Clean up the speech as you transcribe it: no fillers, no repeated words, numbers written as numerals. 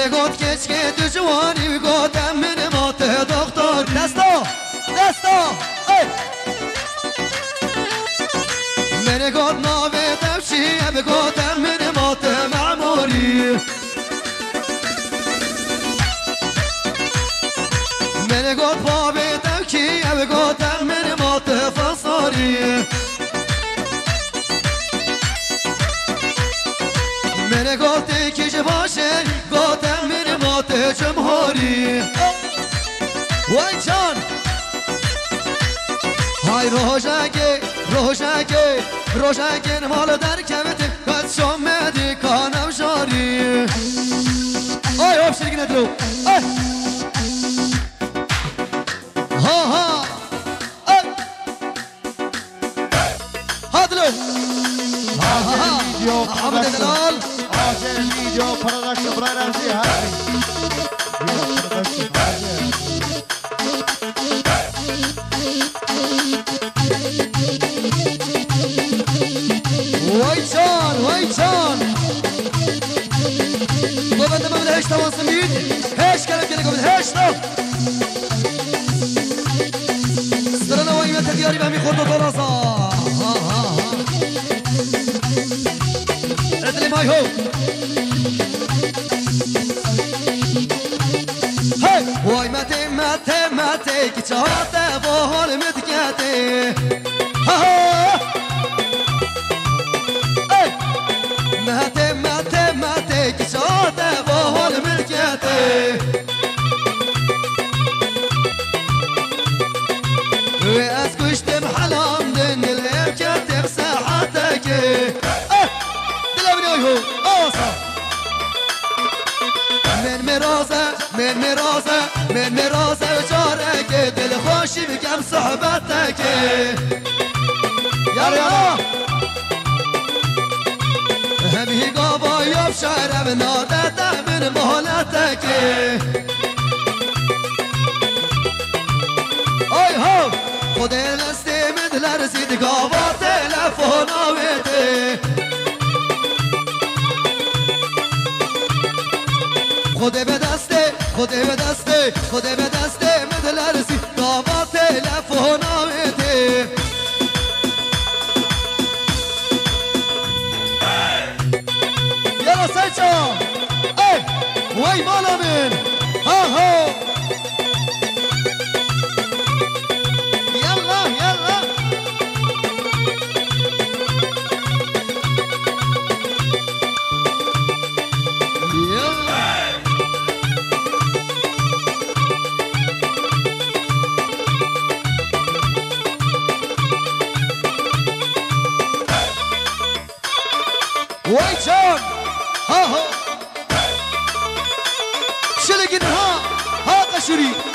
من گفت که تو جوانی گفتم من مات دکتر دستا من گفت ناوه دفشی گفتم من مات معموری من گفت باب دفکی گفتم من مات فصاری من گفتی کش باشه گفتم من مات جمهوری وای جان های روشاگه مال در کمت قد شمدی کانم شاری آی آب شرگی ندرو ها هادلو محمد دلال عاجل الفيديو برودكشن برای رمزی هستی وای جان گفت من هشت توانستم بید هشت کلم کنه گفت هشت سرنا و ایمت دیاری به همی خورد و درازا ادلی مای هو وای مته که چهاته با حال مدکته مته که چهاته با حال مدکته و از کشتم حلام دن الام کتب ساعتك دلم نيهو آسا من مرازه و جارك دل خوشی بکم صحبتك یالا همی قابا یاب شعرم نادته من مهلتك آی ها خود دستی من لرزید قابا تلفون آویده خود به دسته من لرزید قابا تلفون آویده یلا سیچا ای وی مالا من ها وای جان ها شلگین ها قشوری